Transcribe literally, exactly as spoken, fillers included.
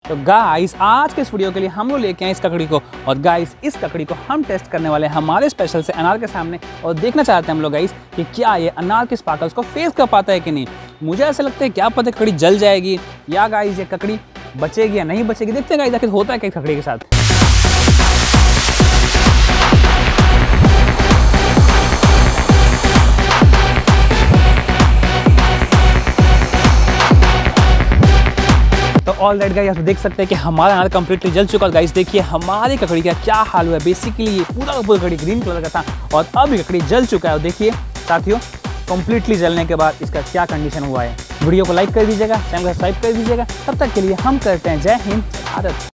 तो गाइस आज के इस वीडियो के लिए हम लोग लेके आए इस ककड़ी को, और गाइस इस ककड़ी को हम टेस्ट करने वाले हैं हमारे स्पेशल से अनार के सामने, और देखना चाहते हैं हम लोग गाइस कि क्या ये अनार के स्पार्कल्स को फेस कर पाता है कि नहीं। मुझे ऐसा लगता है क्या पता ककड़ी जल जाएगी या गाइस ये ककड़ी बचेगी या नहीं बचेगी। देखते हैं गाइस आखिर होता है क्या ककड़ी के साथ। तो ऑल राइट गाइस, आप देख सकते हैं कि हमारा अनार कंप्लीटली जल चुका है। गाइस देखिए हमारी ककड़ी का क्या हाल हुआ है। बेसिकली ये पूरा का पूरा ककड़ी ग्रीन कलर का था और अब ये ककड़ी जल चुका है। और देखिए साथियों कंप्लीटली जलने के बाद इसका क्या कंडीशन हुआ है। वीडियो को लाइक कर दीजिएगा, चैनल को सब्सक्राइब कर दीजिएगा। तब तक के लिए हम करते हैं जय हिंद भारत।